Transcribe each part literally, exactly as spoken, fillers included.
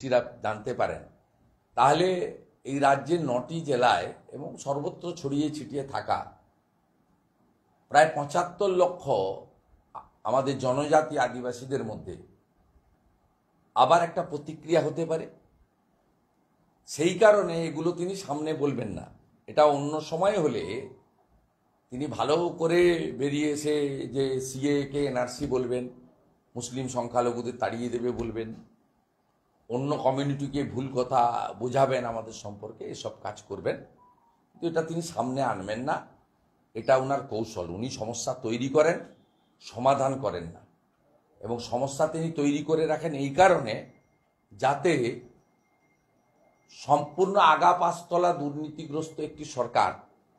টিরা জানতে পারেন, তাহলে এই রাজ্যের নটি জেলায় এবং সর্বত্র ছড়িয়ে ছিটিয়ে থাকা প্রায় পঁচাত্তর লক্ষ আমাদের জনজাতি আদিবাসীদের মধ্যে আবার একটা প্রতিক্রিয়া হতে পারে। সেই কারণে এগুলো তিনি সামনে বলবেন না। এটা অন্য সময় হলে তিনি ভালো করে বেরিয়ে এসে যে সিএ কে এনআরসি বলবেন, মুসলিম সংখ্যালঘুদের তাড়িয়ে দেবে বলবেন, অন্য কমিউনিটিকে ভুল কথা বোঝাবেন আমাদের সম্পর্কে, এসব কাজ করবেন। কিন্তু এটা তিনি সামনে আনবেন না। এটা ওনার কৌশল। উনি সমস্যা তৈরি করেন, সমাধান করেন না। এবং সমস্যা তিনি তৈরি করে রাখেন এই কারণে যাতে সম্পূর্ণ আগা পাঁচতলা দুর্নীতিগ্রস্ত একটি সরকার,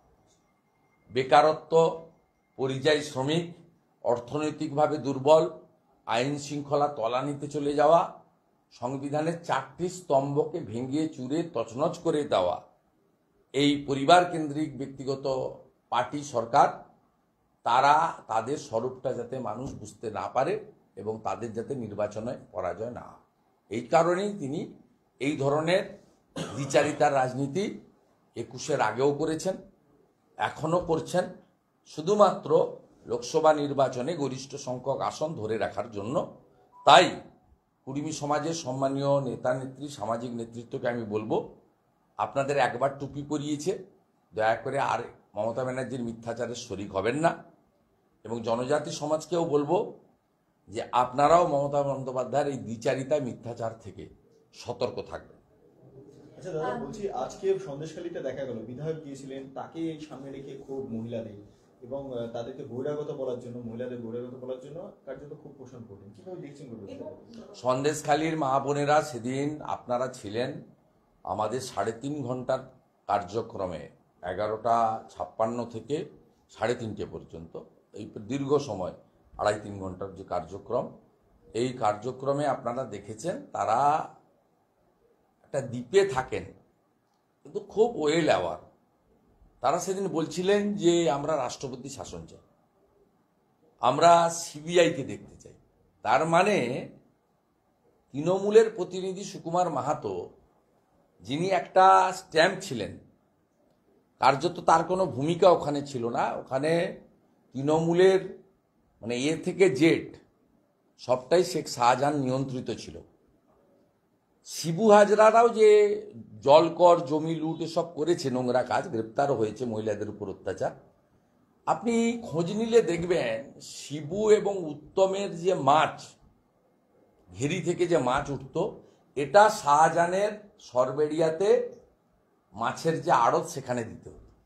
বেকারত্ব, পরিযায়ী শ্রমিক, অর্থনৈতিকভাবে দুর্বল, আইন শৃঙ্খলা তলানিতে চলে যাওয়া, সংবিধানের চারটি স্তম্ভকে ভেঙে চুরে তছনছ করে দেওয়া এই পরিবার কেন্দ্রিক ব্যক্তিগত পার্টি সরকার, তারা তাদের স্বরূপটা যাতে মানুষ বুঝতে না পারে এবং তাদের যাতে নির্বাচনে পরাজয় না হয়, এই কারণেই তিনি এই ধরনের দ্বিচারিতার রাজনীতি একুশের আগেও করেছেন, এখনও করছেন, শুধুমাত্র লোকসভা নির্বাচনে গরিষ্ঠ সংখ্যক আসন ধরে রাখার জন্য। তাই কুর্মী সমাজের সম্মানীয় নেতা নেত্রী, সামাজিক নেতৃত্বকে আমি বলবো, আপনাদের একবার টুপি পরিয়েছে, দয়া করে আর মমতা ব্যানার্জির মিথ্যাচারের শরিক হবেন না। এবং জনজাতি সমাজকেও বলবো যে আপনারাও মমতা বন্দ্যোপাধ্যায়ের এই দ্বিচারিতা মিথ্যাচার থেকে সতর্ক থাকবেন। আচ্ছা দাদা, বলছি আজকে সন্দেশখালীতে দেখা গেল বিধায়ক গিয়েছিলেন, তাকে সামনে রেখে খুব মহিলাদের এবং তাদেরকে বহিরাগত বলার জন্য, মহিলাদের বহিরাগত বলার জন্য কার্যত খুব পোষণ করলেন। কিভাবে দেখছেন? সন্দেশখালীর মা বোনেরা সেদিন আপনারা ছিলেন আমাদের সাড়ে তিন ঘন্টার কার্যক্রমে, এগারোটা ছাপ্পান্ন থেকে সাড়ে তিনটে পর্যন্ত, এই দীর্ঘ সময় আড়াই তিন ঘন্টার যে কার্যক্রম, এই কার্যক্রমে আপনারা দেখেছেন তারা একটা দ্বীপে থাকেন কিন্তু খুব ওয়েল অ্যাওয়ার। তারা সেদিন বলছিলেন যে আমরা রাষ্ট্রপতি শাসন চাই, আমরা সিবিআইকে দেখতে চাই। তার মানে তৃণমূলের প্রতিনিধি সুকুমার মাহাতো, যিনি একটা স্ট্যাম্প ছিলেন, কার্যত তার কোনো ভূমিকা ওখানে ছিল না। ওখানে তৃণমূলের মানে এ থেকে জেড সবটাই শেখ শাহজাহান নিয়ন্ত্রিত ছিল। শিবু হাজরারাও যে জলকর, জমি লুট এসব করেছে, নোংরা কাজ, গ্রেপ্তারও হয়েছে মহিলাদের উপর অত্যাচার। আপনি খোঁজ নিলে দেখবেন শিবু এবং উত্তমের যে মাছ, ঘেরি থেকে যে মাছ উঠত, এটা শাহজাহানের সরবেরিয়াতে মাছের যে আড়ত সেখানে দিত।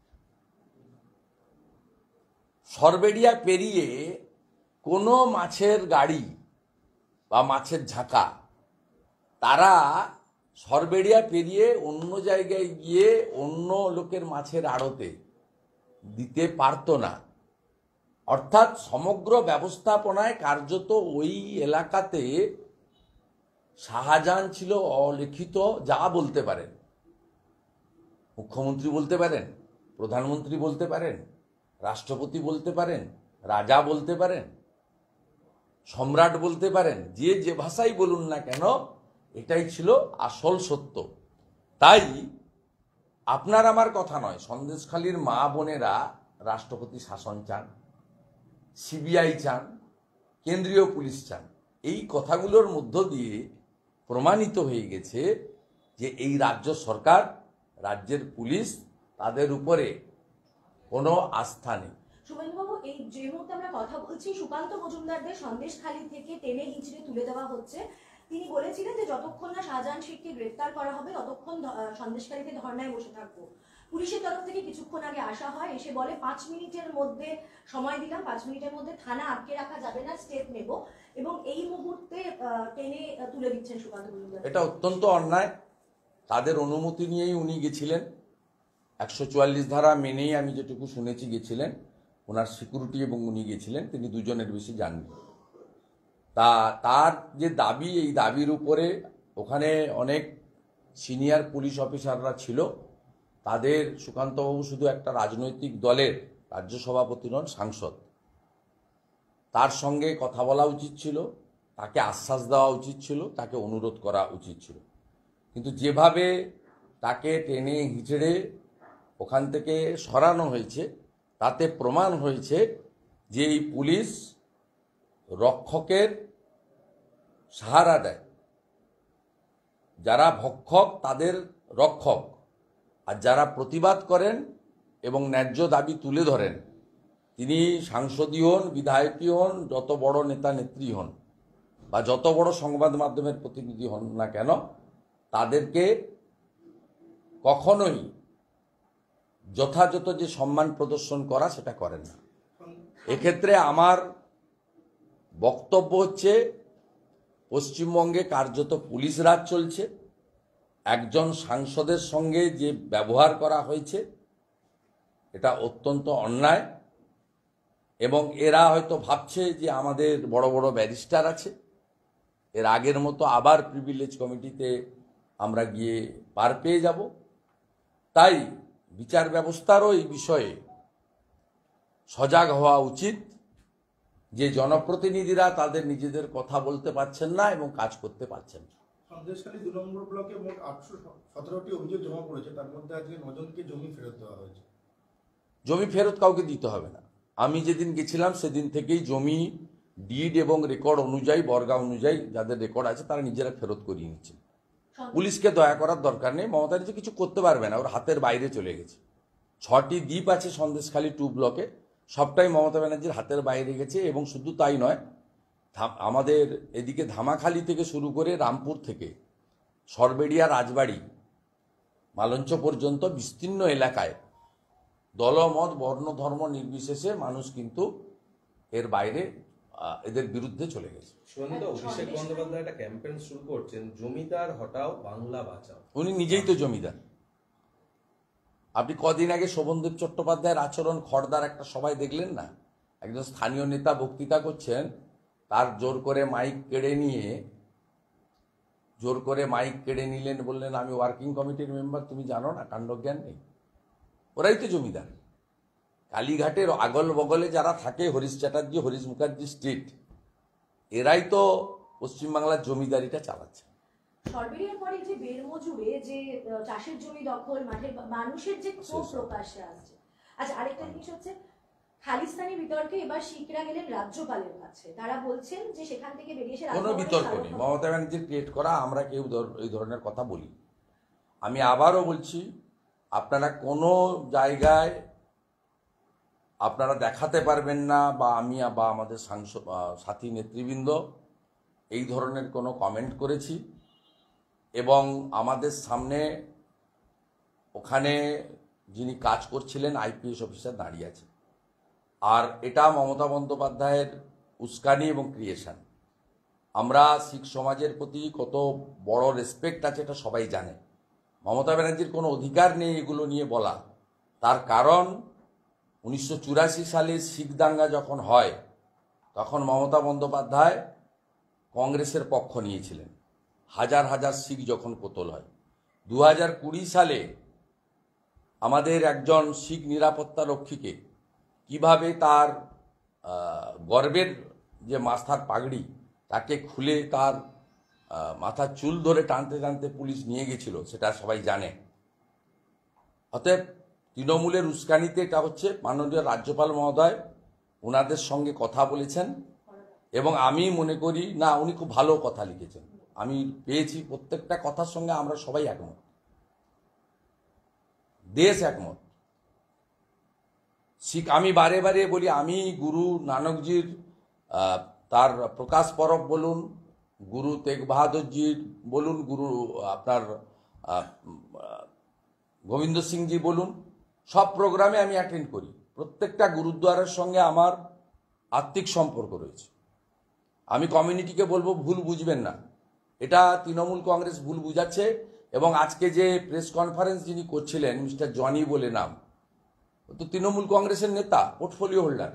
সরবেরিয়া পেরিয়ে কোনো মাছের গাড়ি বা মাছের ঝাঁকা তারা সরবেরিয়া পেরিয়ে অন্য জায়গায় গিয়ে অন্য লোকের মাছের আড়তে দিতে পারত না। অর্থাৎ সমগ্র ব্যবস্থাপনায় কার্যত ওই এলাকাতে শাহজাহান ছিল অলিখিত। যা বলতে পারেন, মুখ্যমন্ত্রী বলতে পারেন, প্রধানমন্ত্রী বলতে পারেন, রাষ্ট্রপতি বলতে পারেন, রাজা বলতে পারেন, সম্রাট বলতে পারেন, যে যে ভাষাই বলুন না কেন, এটাই ছিল আসল সত্য। তাই আপনার আমার কথা নয়, সন্দেশখালীর মা বোনেরা রাষ্ট্রপতি শাসন চান, সিবিআই চান, কেন্দ্রীয় পুলিশ চান। এই কথাগুলোর মধ্য দিয়ে প্রমাণিত হয়ে গেছে যে এই রাজ্য সরকার, রাজ্যের পুলিশ, তাদের উপরে কোনো আস্থা নেই। শুভেন্দুবাবু, এই যে মুহূর্তে আমরা কথা বলছি, সুকান্ত মজুমদারদের সন্দেশখালী থেকে টেনে হিঁচড়ে তুলে দেওয়া হচ্ছে। তিনি বলেছিলেন যে যতক্ষণ না শাহজাহান শেখকে গ্রেফতার করা হবে ততক্ষণ সন্দেশখালীতে ধর্নায় বসে থাকবো। পুলিশের তরফ থেকে কিছুক্ষণ আগে আসা হয়, এসে বলে পাঁচ মিনিটের মধ্যে সময় দিলাম, পাঁচ মিনিটের মধ্যে থানা আটকে রাখা যাবে না, স্টেপ নেব। এবং এই মুহূর্তে টেনে তুলে দিচ্ছেন সুকান্ত মজুমদার। এটা অত্যন্ত অন্যায়। তাদের অনুমতি নিয়েই উনি গেছিলেন, একশো চুয়াল্লিশ ধারা মেনেই আমি যেটুকু শুনেছি গেছিলেন। ওনার সিকিউরিটি এবং উনি গেছিলেন, তিনি দুজনের বেশি যাননি। তা তার যে দাবি, এই দাবির উপরে ওখানে অনেক সিনিয়র পুলিশ অফিসাররা ছিল। তাদের সুকান্তবাবু শুধু একটা রাজনৈতিক দলের রাজ্য সভাপতি নন, সাংসদ। তার সঙ্গে কথা বলা উচিত ছিল, তাকে আশ্বাস দেওয়া উচিত ছিল, তাকে অনুরোধ করা উচিত ছিল। কিন্তু যেভাবে তাকে টেনে হিচড়ে ওখান থেকে সরানো হয়েছে তাতে প্রমাণ হয়েছে যে এই পুলিশ রক্ষকের সাহারা দেয়, যারা ভক্ষক তাদের রক্ষক, আর যারা প্রতিবাদ করেন এবং ন্যায্য দাবি তুলে ধরেন, তিনি সাংসদীয় হন, বিধায়কই হন, যত বড় নেতা নেত্রী হন বা যত বড় সংবাদ মাধ্যমের প্রতিনিধি হন না কেন, তাদেরকে কখনোই যথাযথ যে সম্মান প্রদর্শন করা সেটা করেন না। এক্ষেত্রে আমার বক্তব্য হচ্ছে, পশ্চিমবঙ্গে কার্যত পুলিশ রাজ চলছে। একজন সাংসদের সঙ্গে যে ব্যবহার করা হয়েছে এটা অত্যন্ত অন্যায়, এবং এরা হয়তো ভাবছে যে আমাদের বড় বড় ব্যারিস্টার আছে, এর আগের মতো আবার প্রিভিলেজ কমিটিতে আমরা গিয়ে পার পেয়ে যাব। তাই বিচার ব্যবস্থারও এই বিষয়ে সজাগ হওয়া উচিত যে জনপ্রতিনিধিরা তাদের নিজেদের কথা বলতে পারছেন না এবং কাজ করতে পারছেন না। সন্দেশখালী দু নম্বর ব্লকে মোট আটশো সতেরোটি অভিযোগ জমা পড়েছে, তার মধ্যে আজকে নজনকে জমি ফেরত দেওয়া হয়েছে। জমি ফেরত কাউকে দিতে হবে না। আমি যেদিন গেছিলাম সেদিন থেকেই জমি ডিড এবং রেকর্ড অনুযায়ী, বর্গা অনুযায়ী যাদের রেকর্ড আছে তারা নিজেরা ফেরত করিয়ে নিচ্ছে। পুলিশকে দয়া করার দরকার নেই, মমতা ব্যানার্জি কিছু করতে পারবে না, ওর হাতের বাইরে চলে গেছে। ছটি দ্বীপ আছে সন্দেশখালী টু ব্লকে, সবটাই মমতা ব্যানার্জির হাতের বাইরে গেছে। এবং শুধু তাই নয়, আমাদের এদিকে ধামাখালি থেকে শুরু করে রামপুর থেকে সরবেড়িয়া, রাজবাড়ি, মালঞ্চ পর্যন্ত বিস্তীর্ণ এলাকায় দলমত, বর্ণ, ধর্ম নির্বিশেষে মানুষ কিন্তু এর বাইরে এদের বিরুদ্ধে চলে গেছে। সুগন্ধিদা, অভিষেক বন্দ্যোপাধ্যায় একটা ক্যাম্পেইন শুরু করছেন, জমিদার হটাও বাংলা বাঁচাও। উনি নিজেই তো জমিদার। আপনি কদিন আগে শোভনদেব চট্টোপাধ্যায়ের আচরণ খড়দার একটা সভায় দেখলেন না? একজন স্থানীয় নেতা বক্তৃতা করছেন, তার জোর করে মাইক কেড়ে নিয়ে জোর করে মাইক কেড়ে নিলেন, বললেন আমি ওয়ার্কিং কমিটির মেম্বার, তুমি জানো না, কাণ্ডজ্ঞান নেই। ওরাই তো জমিদার। কালীঘাটের আগল বগলে যারা থাকে, হরিশ চ্যাটার্জি, হরিশ মুখার্জি স্ট্রিট, এরাই তো পশ্চিমবাংলার জমিদারিটা চালাচ্ছে। সরবেরিয়ার পরে যে বেরমজুরে যে চাষের জমি দখল, মাঠের মানুষের যে ক্ষোভ প্রকাশ্যে আসছে। আচ্ছা, আরেকটা জিনিস হচ্ছে, খালিস্তানি বিতর্কে এবার শিখরা গেলেন রাজ্যপালের কাছে। তারা বলছেন যে সেখান থেকে বেরিয়ে এসে কোনো বিতর্ক নেই, মমতা ব্যানার্জির ক্রিয়েট করা, আমরা কেউ এই ধরনের কথা বলি। আমি আবারও বলছি, আপনারা কোনো জায়গায় আপনারা দেখাতে পারবেন না, বা আমি বা আমাদের সাংসদ সাথী নেতৃবৃন্দ এই ধরনের কোনো কমেন্ট করেছি। এবং আমাদের সামনে ওখানে যিনি কাজ করছিলেন আইপিএস অফিসার দাঁড়িয়ে আছে। আর এটা মমতা বন্দ্যোপাধ্যায়ের উস্কানি এবং ক্রিয়েশন। আমরা শিখ সমাজের প্রতি কত বড় রেসপেক্ট আছে এটা সবাই জানে। মমতা ব্যানার্জির কোনো অধিকার নেই এগুলো নিয়ে বলা। তার কারণ উনিশশো চুরাশি সালে শিখ দাঙ্গা যখন হয়, তখন মমতা বন্দ্যোপাধ্যায় কংগ্রেসের পক্ষ নিয়েছিলেন। হাজার হাজার শিখ যখন কোতল হয়, দু হাজার কুড়ি সালে আমাদের একজন শিখ নিরাপত্তা রক্ষীকে কিভাবে তার গর্বের যে মাথার পাগড়ি তাকে খুলে তার মাথার চুল ধরে টানতে টানতে পুলিশ নিয়ে গেছিল, সেটা সবাই জানে। অতএব তৃণমূলের উস্কানিতে এটা হচ্ছে। মাননীয় রাজ্যপাল মহোদয় ওনাদের সঙ্গে কথা বলেছেন, এবং আমি মনে করি না, উনি খুব ভালো কথা লিখেছেন। আমি পেয়েছি প্রত্যেকটা কথার সঙ্গে আমরা সবাই একমত, দেশ একমত। শিখ, আমি বারে বারে বলি, আমি গুরু নানকজির তার প্রকাশ পরব বলুন, গুরু তেগ বাহাদুরজির বলুন, গুরু আপনার গোবিন্দ সিংজি বলুন, সব প্রোগ্রামে আমি অ্যাটেন্ড করি। প্রত্যেকটা গুরুদ্বারের সঙ্গে আমার আত্মিক সম্পর্ক রয়েছে। আমি কমিউনিটিকে বলবো, ভুল বুঝবেন না, এটা তৃণমূল কংগ্রেস ভুল বুঝাচ্ছে। এবং আজকে যে প্রেস কনফারেন্স যিনি করছিলেন, মিস্টার জনি বলে নাম, তো তৃণমূল কংগ্রেসের নেতা, পোর্টফোলিও হোল্ডার।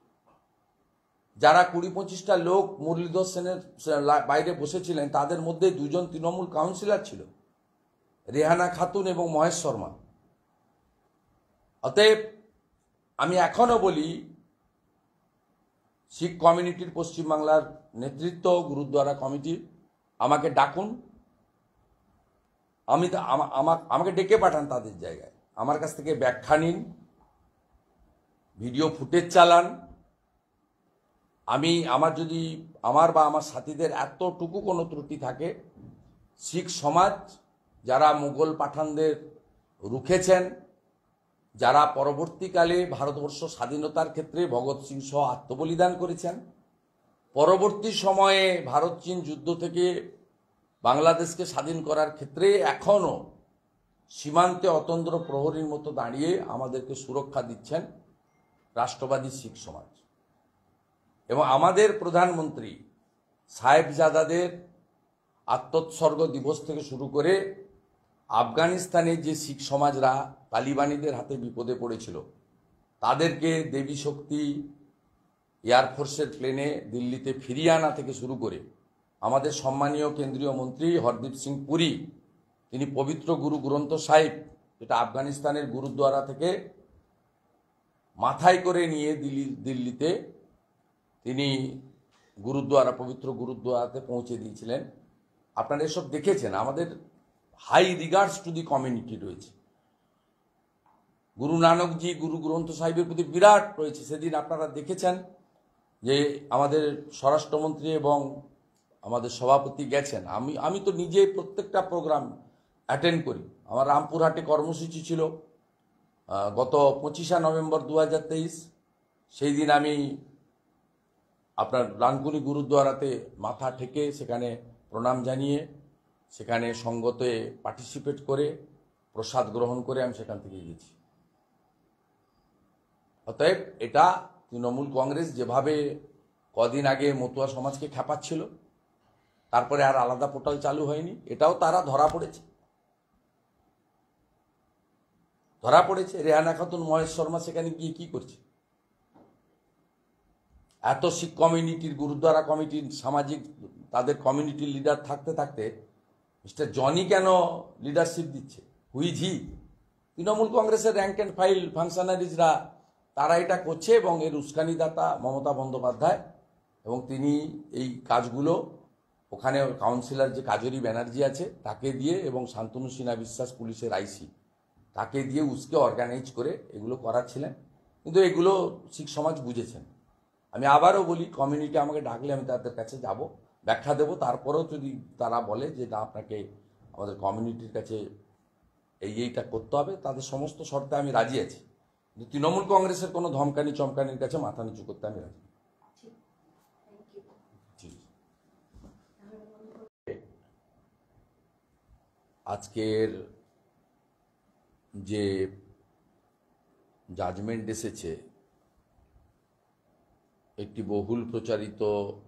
যারা কুড়ি পঁচিশটা লোক মুরলীধর সেনের বাইরে বসেছিলেন, তাদের মধ্যে দুজন তৃণমূল কাউন্সিলর ছিল, রেহানা খাতুন এবং মহেশ শর্মা। অতএব আমি এখনো বলি, শিখ কমিউনিটির পশ্চিমবাংলার নেতৃত্ব, গুরুদ্বারা কমিটি আমাকে ডাকুন, আমি তো আমা- আমা- আমাকে ডেকে পাঠান তাদের জায়গায়, আমার কাছ থেকে ব্যাখ্যা নিন, ভিডিও ফুটেজ চালান। আমি আমার যদি আমার বা আমার সাথীদের এতটুকু কোনো ত্রুটি থাকে, শিখ সমাজ যারা মুঘল পাঠানদের রুখেছেন, যারা পরবর্তীকালে ভারতবর্ষ স্বাধীনতার ক্ষেত্রে ভগৎ সিং সহ আত্মবলিদান করেছেন, পরবর্তী সময়ে ভারত চীন যুদ্ধ থেকে বাংলাদেশকে স্বাধীন করার ক্ষেত্রে এখনও সীমান্তে অতন্দ্র প্রহরীর মতো দাঁড়িয়ে আমাদেরকে সুরক্ষা দিচ্ছেন রাষ্ট্রবাদী শিখ সমাজ। এবং আমাদের প্রধানমন্ত্রী সাহেবজাদাদের আত্মোৎসর্গ দিবস থেকে শুরু করে আফগানিস্তানে যে শিখ সমাজরা তালিবানিদের হাতে বিপদে পড়েছিল, তাদেরকে দেবী শক্তি এয়ারফোর্সের প্লেনে দিল্লিতে ফিরিয়ে আনা থেকে শুরু করে আমাদের সম্মানীয় কেন্দ্রীয় মন্ত্রী হরদীপ সিং পুরী, তিনি পবিত্র গুরু গ্রন্থ সাহিব, যেটা আফগানিস্তানের গুরুদ্বারা থেকে মাথায় করে নিয়ে দিল্লি দিল্লিতে তিনি গুরুদ্বারা পবিত্র গুরুদ্বারাতে পৌঁছে দিয়েছিলেন। আপনারা এসব দেখেছেন। আমাদের high regards to the community রয়েছে। গুরু নানকজি গুরু গ্রন্থ সাহিবের প্রতি বিরাট রয়েছে। সেদিন আপনারা দেখেছেন যে আমাদের স্বরাষ্ট্রমন্ত্রী এবং আমাদের সভাপতি গেছেন। আমি আমি তো নিজে প্রত্যেকটা প্রোগ্রাম অ্যাটেন্ড করি। আমার রামপুরহাটে কর্মসূচি ছিল গত পঁচিশে নভেম্বর দু হাজার তেইশ। সেই দিন আমি আপনার রানকুনি গুরুদ্বারাতে মাথা ঠেকে সেখানে প্রণাম জানিয়ে সেখানে সঙ্গতে পার্টিসিপেট করে প্রসাদ গ্রহণ করে আমি সেখান থেকে গেছি। অতএব এটা তৃণমূল কংগ্রেস যেভাবে কদিন আগে মতুয়া সমাজকে খেপাচ্ছিল, তারপরে আর আলাদা পোর্টাল চালু হয়নি, এটাও তারা ধরা পড়েছে ধরা পড়েছে রেহানা খাতুন মহেশ শর্মা সেখানে গিয়ে কি করছে? এত শিখ কমিউনিটির গুরুদ্বারা কমিটির সামাজিক তাদের কমিউনিটির লিডার থাকতে থাকতে মিস্টার জনি কেন লিডারশিপ দিচ্ছে? হুইজি তৃণমূল কংগ্রেসের র্যাঙ্ক অ্যান্ড ফাইল ফাংশনারিজরা তারা এটা করছে এবং এর উস্কানিদাতা মমতা বন্দ্যোপাধ্যায়। এবং তিনি এই কাজগুলো ওখানে কাউন্সিলর যে কাজরি ব্যানার্জি আছে তাকে দিয়ে এবং শান্তনু সিনহা বিশ্বাস পুলিশের আইসি তাকে দিয়ে উস্কে অর্গানাইজ করে এগুলো করাচ্ছিলেন। কিন্তু এগুলো শিখ সমাজ বুঝেছেন। আমি আবারও বলি, কমিউনিটি আমাকে ডাকলে আমি তাদের কাছে যাব, ব্যাখ্যা দেব। তারপরেও যদি তারা বলে যে না আপনাকে আমাদের কমিউনিটির কাছে এই এইটা করতে হবে, তাদের সমস্ত শর্তে আমি রাজি আছি। কিন্তু তৃণমূল কংগ্রেসের কোনো ধমকানি চমকানির কাছে মাথা নিচু করতে আমি রাজি। আজকের যে জাজমেন্ট এসেছে, একটি বহুল প্রচারিত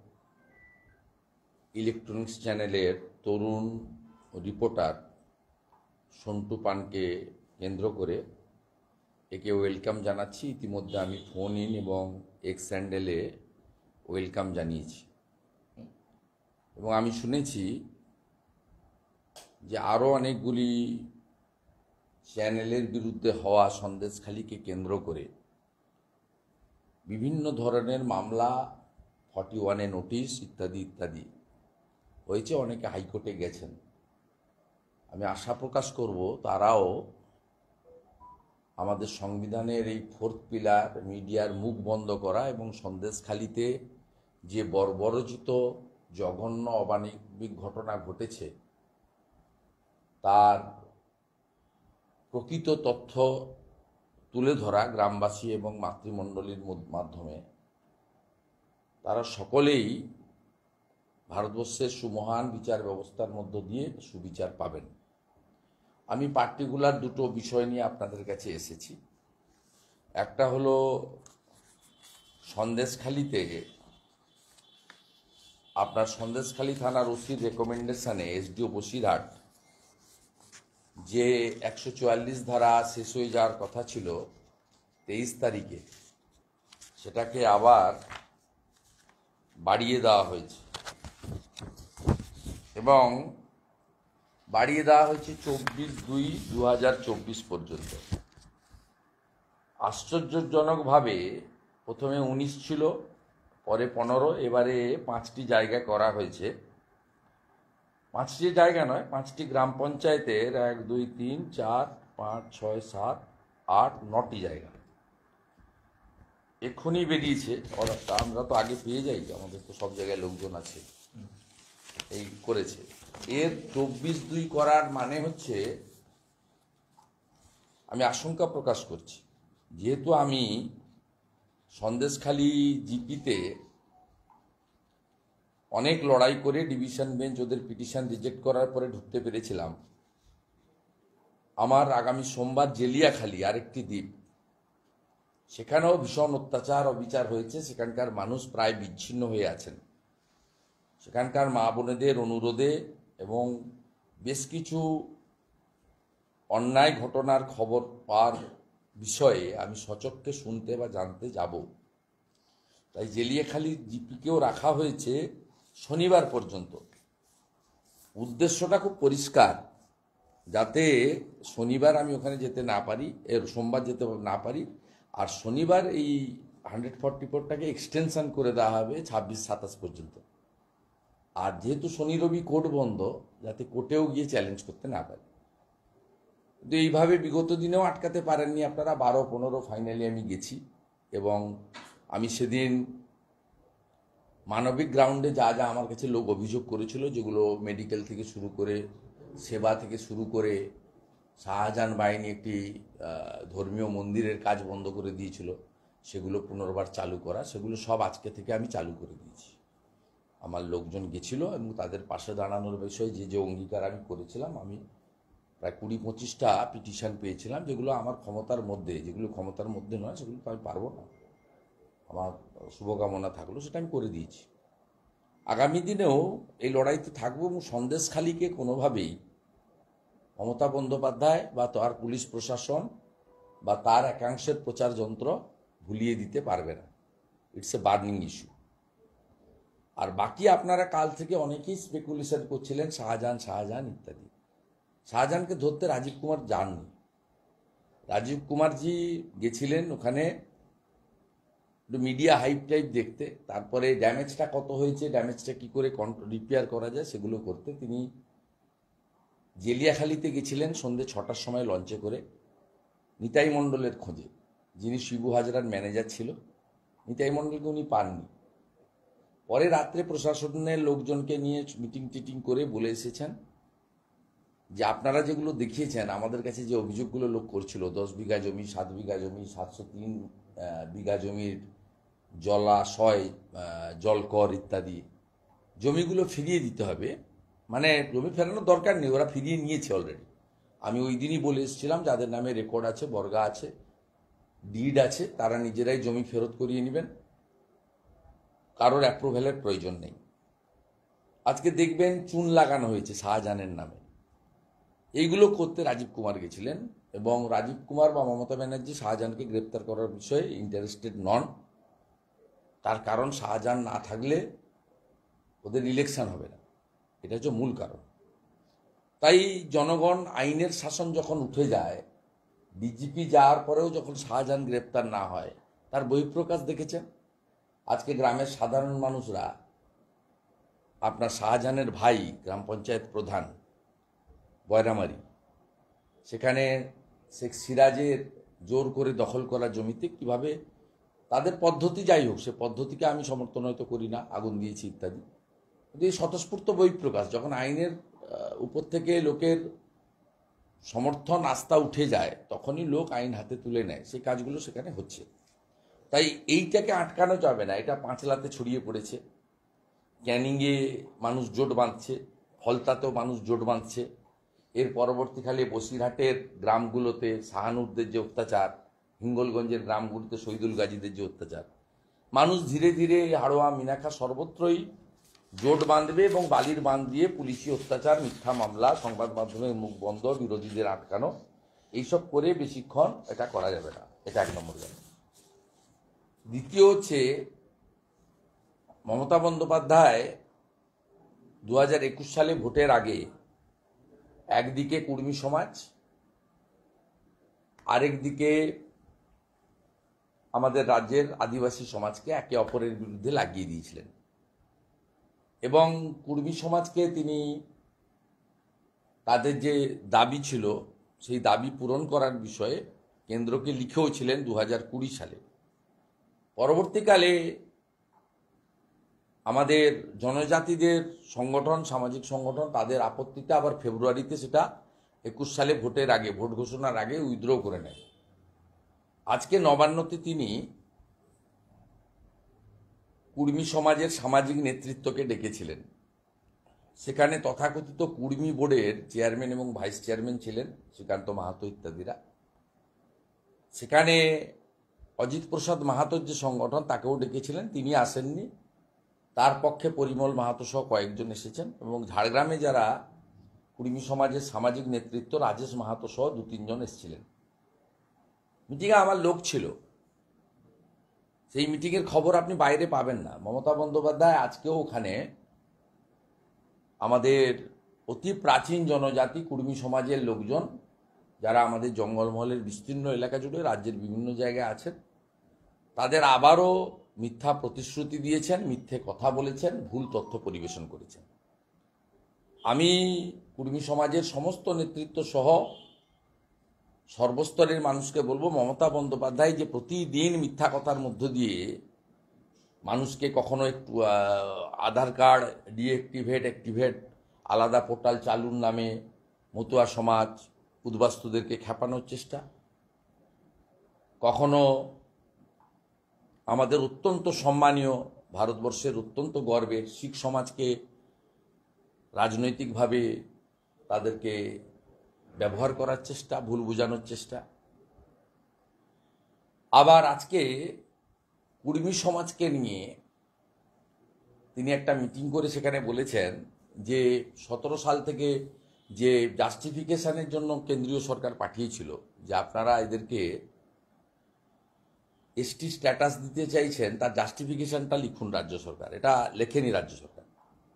ইলেকট্রনিক্স চ্যানেলের তরুণ রিপোর্টার সন্টু পানকে কেন্দ্র করে একে ওয়েলকাম জানাচ্ছি। ইতিমধ্যে আমি ফোন ইন এবং এক্স হ্যান্ডেলে ওয়েলকাম জানিয়েছি এবং আমি শুনেছি যে আরও অনেকগুলি চ্যানেলের বিরুদ্ধে হওয়া সন্দেশখালিকে কেন্দ্র করে বিভিন্ন ধরনের মামলা, ফর্টি ওয়ানে নোটিশ ইত্যাদি ইত্যাদি হয়েছে। অনেকে হাইকোর্টে গেছেন। আমি আশা প্রকাশ করব তারাও আমাদের সংবিধানের এই ফোর্থ পিলার মিডিয়ার মুখ বন্ধ করা এবং সন্দেশখালিতে যে বর্বরচিত জঘন্য অমানবিক ঘটনা ঘটেছে তার প্রকৃত তথ্য তুলে ধরা গ্রামবাসী এবং মাতৃমণ্ডলীর মাধ্যমে তারা সকলেই ভারতবর্ষের সুমহান বিচার ব্যবস্থার মধ্য দিয়ে সুবিচার পাবেন। আমি পার্টিকুলার দুটো বিষয় নিয়ে আপনাদের কাছে এসেছি। একটা হলো সন্দেশখালিতে আপনার সন্দেশখালি থানার ওসির রেকমেন্ডেশনে এসডিও বসিরহাট যে একশো চুয়াল্লিশ ধারা শেষ হয়ে যাওয়ার কথা ছিল তেইশ তারিখে, সেটাকে আবার বাড়িয়ে দেওয়া হয়েছে এবং বাড়িয়ে দেওয়া হয়েছে চব্বিশ দুই দু হাজার চব্বিশ পর্যন্ত। আশ্চর্যজনকভাবে প্রথমে উনিশ ছিল, পরে পনেরো, এবারে পাঁচটি জায়গা করা হয়েছে। পাঁচটি জায়গা নয়, পাঁচটি গ্রাম পঞ্চায়েতের এক দুই তিন চার পাঁচ ছয় সাত আট নটি জায়গা এক্ষুনি বেরিয়েছে অর্ডারটা। আমরা তো আগে পেয়ে যাই, আমাদের তো সব জায়গায় লোকজন আছে, এই করেছে। এর চব্বিশ দুই করার মানে হচ্ছে, আমি আশঙ্কা প্রকাশ করছি, যেহেতু আমি সন্দেশখালী জিপিতে অনেক লড়াই করে ডিভিশন বেঞ্চ ওদের পিটিশন রিজেক্ট করার পরে ঢুকতে পেরেছিলাম, আমার আগামী সোমবার জেলিয়াখালী আরেকটি দ্বীপ, সেখানেও ভীষণ অত্যাচার অবিচার হয়েছে। সেখানকার মানুষ প্রায় বিচ্ছিন্ন হয়ে আছেন। সেখানকার মা বোনেদের অনুরোধে এবং বেশ কিছু অন্যায় ঘটনার খবর পাওয়ার বিষয়ে আমি সচক্ষে শুনতে বা জানতে যাব। তাই জেলিয়াখালী জিপিকেও রাখা হয়েছে শনিবার পর্যন্ত। উদ্দেশ্যটা খুব পরিষ্কার, যাতে শনিবার আমি ওখানে যেতে না পারি, এর সোমবার যেতে না পারি, আর শনিবার এই হান্ড্রেড ফর্টি ফোরটাকে এক্সটেনশন করে দেওয়া হবে ছাব্বিশ সাতাশ পর্যন্ত। আর যেহেতু শনি রবি কোর্ট বন্ধ, যাতে কোর্টেও গিয়ে চ্যালেঞ্জ করতে না পারে। কিন্তু এইভাবে বিগত দিনেও আটকাতে পারেননি আপনারা। বারো পনেরো ফাইনালি আমি গেছি, এবং আমি সেদিন মানবিক গ্রাউন্ডে যা যা আমার কাছে লোক অভিযোগ করেছিল, যেগুলো মেডিকেল থেকে শুরু করে সেবা থেকে শুরু করে শাহজাহান বাহিনী একটি ধর্মীয় মন্দিরের কাজ বন্ধ করে দিয়েছিল, সেগুলো পুনর্বার চালু করা, সেগুলো সব আজকে থেকে আমি চালু করে দিয়েছি। আমার লোকজন গেছিল এবং তাদের পাশে দাঁড়ানোর বিষয়ে যে যে অঙ্গীকার আমি করেছিলাম, আমি প্রায় কুড়ি পঁচিশটা পিটিশন পেয়েছিলাম, যেগুলো আমার ক্ষমতার মধ্যে, যেগুলো ক্ষমতার মধ্যে নয় সেগুলো তো আমি পারবো না, আমার শুভকামনা থাকলো, সেটা আমি করে দিয়েছি। আগামী দিনেও এই লড়াইতে থাকবো, এবং সন্দেশখালীকে কোনোভাবেই মমতা বন্দ্যোপাধ্যায় বা তার পুলিশ প্রশাসন বা তার একাংশের প্রচার যন্ত্র ভুলিয়ে দিতে পারবে না। It's a burning issue. আর বাকি আপনারা কাল থেকে অনেকেই স্পেকুলেশন করছিলেন শাহজাহান শাহজাহান ইত্যাদি। শাহজাহানকে ধরতে রাজীব কুমার যাননি। রাজীব কুমারজি গেছিলেন ওখানে মিডিয়া হাইপ টাইপ দেখতে, তারপরে ড্যামেজটা কত হয়েছে, ড্যামেজটা কি করে রিপেয়ার করা যায় সেগুলো করতে। তিনি জেলিয়াখালীতে গেছিলেন সন্ধ্যে ছটার সময় লঞ্চে করে নিতাই মণ্ডলের খোঁজে, যিনি শিবু হাজরার ম্যানেজার ছিল। নিতাই মণ্ডলকে উনি পাননি। পরে রাত্রে প্রশাসনের লোকজনকে নিয়ে মিটিং টিটিং করে বলে এসেছেন যে আপনারা যেগুলো দেখিয়েছেন, আমাদের কাছে যে অভিযোগগুলো লোক করছিল, দশ বিঘা জমি, সাত বিঘা জমি, সাতশো তিন বিঘা জমির জলাশয়, জলকর ইত্যাদি, জমিগুলো ফিরিয়ে দিতে হবে। মানে জমি ফেরানোর দরকার নেই, ওরা ফিরিয়ে নিয়েছে অলরেডি। আমি ওই দিনই বলে এসেছিলাম যাদের নামে রেকর্ড আছে, বর্গা আছে, ডিড আছে, তারা নিজেরাই জমি ফেরত করিয়ে নেবেন, কারোর অ্যাপ্রুভ্যালের প্রয়োজন নেই। আজকে দেখবেন চুন লাগানো হয়েছে শাহজাহানের নামে। এইগুলো করতে রাজীব কুমার গেছিলেন, এবং রাজীব কুমার বা মমতা ব্যানার্জি শাহজাহানকে গ্রেপ্তার করার বিষয়ে ইন্টারেস্টেড নন। তার কারণ শাহজাহান না থাকলে ওদের ইলেকশন হবে না, এটা হচ্ছে মূল কারণ। তাই জনগণ, আইনের শাসন যখন উঠে যায়, ডিজিপি যাওয়ার পরেও যখন শাহজাহান গ্রেপ্তার না হয়, তার বহিঃপ্রকাশ দেখেছেন। আজকে গ্রামের সাধারণ মানুষরা, আপনার শাহজাহানের ভাই গ্রাম পঞ্চায়েত প্রধান বয়রামারি, সেখানে শেখ সিরাজের জোর করে দখল করা জমিতে কিভাবে তাদের পদ্ধতি, যাই হোক সে পদ্ধতিকে আমি সমর্থন হয়তো করি না, আগুন দিয়েছি ইত্যাদি, কিন্তু এই স্বতঃস্ফূর্ত বহিঃপ্রকাশ, যখন আইনের উপর থেকে লোকের সমর্থন আস্থা উঠে যায়, তখনই লোক আইন হাতে তুলে নেয়। সেই কাজগুলো সেখানে হচ্ছে। তাই এইটাকে আটকানো যাবে না। এটা পাঁচলাতে ছড়িয়ে পড়েছে, ক্যানিংয়ে মানুষ জোট বাঁধছে, ফলতাতেও মানুষ জোট বাঁধছে। এর পরবর্তীকালে বসিরহাটের গ্রামগুলোতে শাহানুরদের যে অত্যাচার, হিঙ্গলগঞ্জের গ্রামগুলোতে শহীদুল গাজীদের যে অত্যাচার, মানুষ ধীরে ধীরে হাড়োয়া মিনাখা সর্বত্রই জোট বাঁধবে, এবং বালির বাঁধ দিয়ে পুলিশি অত্যাচার, মিথ্যা মামলা, সংবাদ মাধ্যমের মুখ বন্ধ, বিরোধীদের আটকানো, এইসব করে বেশিক্ষণ এটা করা যাবে না। এটা এক নম্বর গেল। দ্বিতীয় হচ্ছে, মমতা বন্দ্যোপাধ্যায় দু হাজার একুশ সালে ভোটের আগে একদিকে কুর্মী সমাজ, আরেকদিকে আমাদের রাজ্যের আদিবাসী সমাজকে একে অপরের বিরুদ্ধে লাগিয়ে দিয়েছিলেন, এবং কুর্মী সমাজকে তিনি তাদের যে দাবি ছিল সেই দাবি পূরণ করার বিষয়ে কেন্দ্রকে লিখেও ছিলেন দু হাজার কুড়ি সালে। পরবর্তীকালে আমাদের জনজাতিদের সংগঠন, সামাজিক সংগঠন, তাদের আপত্তিতে আবার ফেব্রুয়ারিতে সেটা একুশ সালে ভোটের আগে, ভোট ঘোষণার আগে উইথড্র করে নেয়। আজকে নবান্নতে তিনি কুর্মী সমাজের সামাজিক নেতৃত্বকে ডেকেছিলেন। সেখানে তথাকথিত কুর্মী বোর্ডের চেয়ারম্যান এবং ভাইস চেয়ারম্যান ছিলেন শ্রীকান্ত মাহাতো ইত্যাদিরা। সেখানে অজিত প্রসাদ মাহাতোর যে সংগঠন তাকেও ডেকেছিলেন, তিনি আসেননি। তার পক্ষে পরিমল মাহাতো সহ কয়েকজন এসেছেন এবং ঝাড়গ্রামে যারা কুর্মী সমাজের সামাজিক নেতৃত্ব রাজেশ মাহাতো সহ দু তিনজন এসেছিলেন। মিটিংয়ে আমার লোক ছিল। সেই মিটিংয়ের খবর আপনি বাইরে পাবেন না। মমতা বন্দ্যোপাধ্যায় আজকেও ওখানে আমাদের অতি প্রাচীন জনজাতি কুর্মী সমাজের লোকজন যারা আমাদের জঙ্গলমহলের বিস্তীর্ণ এলাকা জুড়ে রাজ্যের বিভিন্ন জায়গায় আছেন, তাদের আবারও মিথ্যা প্রতিশ্রুতি দিয়েছেন, মিথ্যে কথা বলেছেন, ভুল তথ্য পরিবেশন করেছেন। আমি কুর্মী সমাজের সমস্ত নেতৃত্ব সহ সর্বস্তরের মানুষকে বলবো, মমতা বন্দ্যোপাধ্যায় যে প্রতিদিন মিথ্যা কথার মধ্য দিয়ে মানুষকে কখনো একটু আধার কার্ড ডিঅ্যাক্টিভেট অ্যাক্টিভেট আলাদা পোর্টাল চালুর নামে মতুয়া সমাজ উদ্বাস্তুদেরকে খেপানোর চেষ্টা, কখনো আমাদের অত্যন্ত সম্মানীয় ভারতবর্ষের অত্যন্ত গর্বের শিখ সমাজকে রাজনৈতিকভাবে তাদেরকে ব্যবহার করার চেষ্টা, ভুল বোঝানোর চেষ্টা। আবার আজকে কুর্মী সমাজকে নিয়ে তিনি একটা মিটিং করে সেখানে বলেছেন যে সতেরো সাল থেকে যে জাস্টিফিকেশনের জন্য কেন্দ্রীয় সরকার পাঠিয়েছিল যে আপনারা এদেরকে এসটি স্ট্যাটাস দিতে চাইছেন, তার জাস্টিফিকেশনটা লিখুন রাজ্য সরকার। এটা লেখেনি রাজ্য সরকার,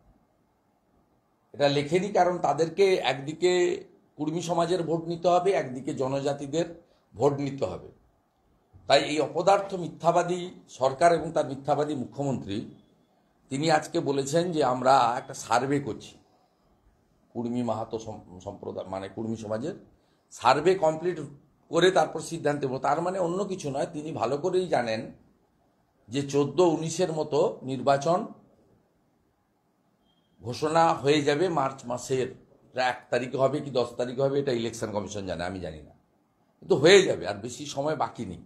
এটা লেখেনি কারণ তাদেরকে একদিকে কুর্মী সমাজের ভোট নিতে হবে, একদিকে জনজাতিদের ভোট নিতে হবে। তাই এই অপদার্থ মিথ্যাবাদী সরকার এবং তার মিথ্যাবাদী মুখ্যমন্ত্রী তিনি আজকে বলেছেন যে আমরা একটা সার্ভে করছি কুর্মী মাহাতো সম্প্রদায় মানে কুর্মী সমাজের, সার্ভে কমপ্লিট করে তারপর সিদ্ধান্ত নেব। তার মানে অন্য কিছু নয়, তিনি ভালো করেই জানেন যে চোদ্দ উনিশের মতো নির্বাচন ঘোষণা হয়ে যাবে মার্চ মাসের এক তারিখে হবে কি দশ তারিখে হবে, এটা ইলেকশন কমিশন জানে, আমি জানি না, কিন্তু হয়ে যাবে, আর বেশি সময় বাকি নেই।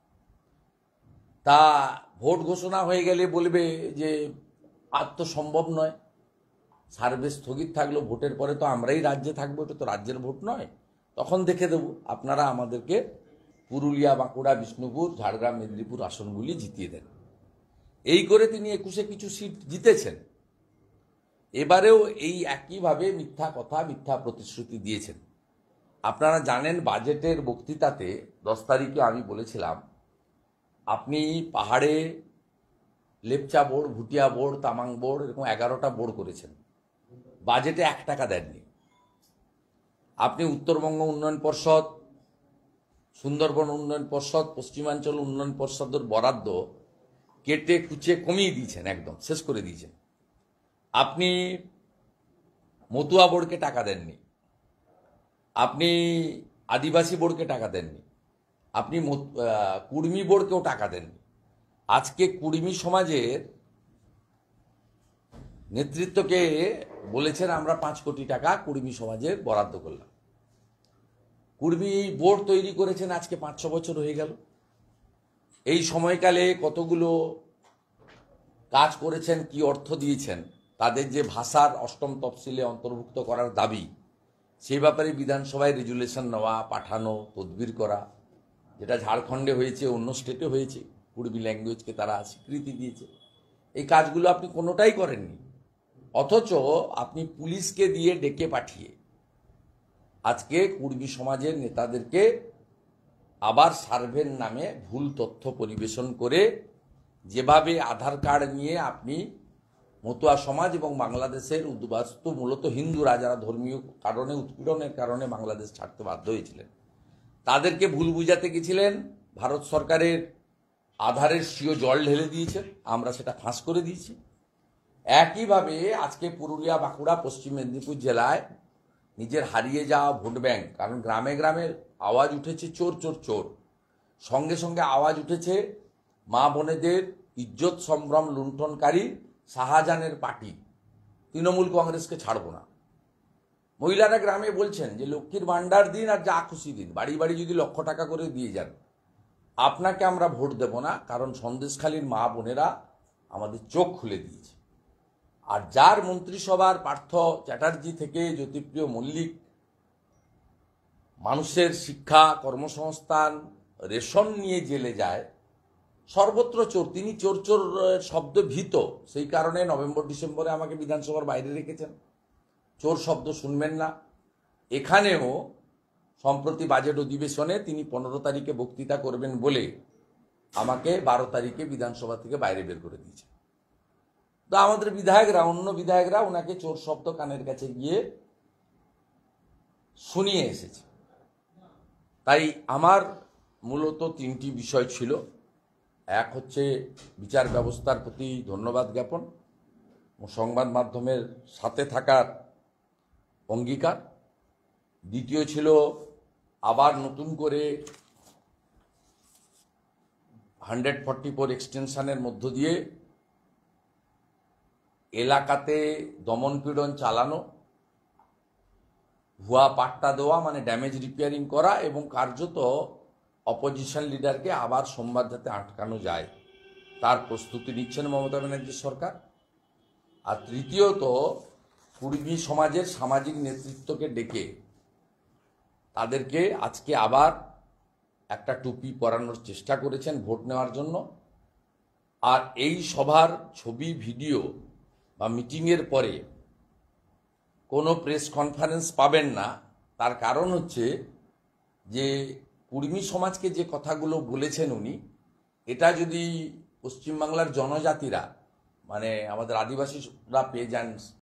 তা ভোট ঘোষণা হয়ে গেলে বলবে যে আর তো সম্ভব নয়, সার্ভে স্থগিত থাকলো, ভোটের পরে তো আমরাই রাজ্যে থাকবো, এটা তো রাজ্যের ভোট নয়, তখন দেখে দেব আপনারা আমাদেরকে পুরুলিয়া, বাঁকুড়া, বিষ্ণুপুর, ঝাড়গ্রাম, মেদিনীপুর আসনগুলি জিতিয়ে দেন। এই করে তিনি একুশে কিছু সিট জিতেছেন। এবারেও এই একইভাবে মিথ্যা কথা, মিথ্যা প্রতিশ্রুতি দিয়েছেন। আপনারা জানেন বাজেটের বক্তৃতাতে দশ তারিখে আমি বলেছিলাম আপনি পাহাড়ে Lepcha board, Bhutia board, Tamang board এরকম এগারোটা বোর্ড করেছেন, বাজেটে এক টাকা দেননি। আপনি উত্তরবঙ্গ উন্নয়ন পর্ষদ, সুন্দরবন উন্নয়ন পর্ষদ, পশ্চিমাঞ্চল উন্নয়ন পর্ষদের বরাদ্দ কেটে কুচে কমিয়ে দিয়েছেন, একদম শেষ করে দিয়েছেন। আপনি মতুয়া বোর্ডকে টাকা দেননি, আপনি আদিবাসী বোর্ডকে টাকা দেননি, আপনি কুর্মী বোর্ডকেও টাকা দেননি। আজকে কুর্মী সমাজের নেতৃত্বকে বলেছেন আমরা পাঁচ কোটি টাকা কুর্মী সমাজের বরাদ্দ করলাম। কুর্মী বোর্ড তৈরি করেছেন আজকে পাঁচ ছ বছর হয়ে গেল। এই সময়কালে কতগুলো কাজ করেছেন, কি অর্থ দিয়েছেন, তাদের যে ভাষার অষ্টম তফসিলে অন্তর্ভুক্ত করার দাবি, সেই ব্যাপারে বিধানসভায় রেজুলেশন নেওয়া, পাঠানো, তদবির করা, যেটা ঝাড়খণ্ডে হয়েছে, অন্য স্টেটে হয়েছে, কুর্মী ল্যাঙ্গুয়েজকে তারা স্বীকৃতি দিয়েছে। এই কাজগুলো আপনি কোনোটাই করেননি। অথচ আপনি পুলিশকে দিয়ে ডেকে পাঠিয়ে আজকে কুর্মী সমাজের নেতাদেরকে আবার সার্ভের নামে ভুল তথ্য পরিবেশন করে, যেভাবে আধার কার্ড নিয়ে আপনি মতুয়া সমাজ এবং বাংলাদেশের উদ্বাস্তু মূলত হিন্দুরা যারা ধর্মীয় কারণে, উৎপীড়নের কারণে বাংলাদেশ ছাড়তে বাধ্য হয়েছিলেন, তাদেরকে ভুল বুঝাতে গেছিলেন। ভারত সরকারের আধারের সিও জল ঢেলে দিয়েছে, আমরা সেটা ফাঁস করে দিয়েছি। একইভাবে আজকে পুরুলিয়া, বাঁকুড়া, পশ্চিম মেদিনীপুর জেলায় নিজের হারিয়ে যাওয়া ভোট ব্যাংক, কারণ গ্রামে গ্রামে আওয়াজ উঠেছে চোর চোর চোর, সঙ্গে সঙ্গে আওয়াজ উঠেছে মা বোনেদের ইজ্জত সম্ভ্রম লুণ্ঠনকারী শাহজাহানের পার্টি, তৃণমূল কংগ্রেসকে ছাড়ব না। মহিলারা গ্রামে বলছেন যে লক্ষ্মীর ভাণ্ডার দিন আর যা খুশি দিন, বাড়ি বাড়ি যদি লক্ষ টাকা করে দিয়ে যান, আপনাকে আমরা ভোট দেব না, কারণ সন্দেশখালীর মা বোনেরা আমাদের চোখ খুলে দিয়েছে। আর যার মন্ত্রিসভার পার্থ চ্যাটার্জি থেকে জ্যোতিপ্রিয় মল্লিক মানুষের শিক্ষা, কর্মসংস্থান, রেশন নিয়ে জেলে যায়, সর্বত্র চোর, তিনি চোর চোর শব্দ ভীত, সেই কারণে নভেম্বর ডিসেম্বরে আমাকে বিধানসভার বাইরে রেখেছেন, চোর শব্দ শুনবেন না। এখানেও সম্প্রতি বাজেট অধিবেশনে তিনি পনেরো তারিখে বক্তৃতা করবেন বলে আমাকে বারো তারিখে বিধানসভা থেকে বাইরে বের করে দিয়েছে। তো আমাদের বিধায়করা, অন্য বিধায়করা ওনাকে চোর শব্দ কানের কাছে গিয়ে শুনিয়ে এসেছে। তাই আমার মূলত তিনটি বিষয় ছিল। এক হচ্ছে বিচার ব্যবস্থার প্রতি ধন্যবাদ জ্ঞাপন ও সংবাদ মাধ্যমের সাথে থাকার অঙ্গীকার। দ্বিতীয় ছিল আবার নতুন করে হান্ড্রেড ফর্টি ফোর এক্সটেনশনের মধ্য দিয়ে এলাকাতে দমনপীড়ন চালানো, ভুয়া পাট্টা দেওয়া, মানে ড্যামেজ রিপেয়ারিং করা, এবং কার্যত অপোজিশন লিডারকে আবার সোমবার যাতে আটকানো যায় তার প্রস্তুতি নিচ্ছেন মমতা ব্যানার্জি সরকার। আর তৃতীয়ত কুর্মী সমাজের সামাজিক নেতৃত্বকে ডেকে তাদেরকে আজকে আবার একটা টুপি পরানোর চেষ্টা করেছেন ভোট নেওয়ার জন্য। আর এই সভার ছবি, ভিডিও বা মিটিংয়ের পরে কোনো প্রেস কনফারেন্স পাবেন না। তার কারণ হচ্ছে যে কুর্মী সমাজকে যে কথাগুলো বলেছেন উনি, এটা যদি পশ্চিমবাংলার জনজাতিরা, মানে আমাদের আদিবাসীরা পেয়ে যান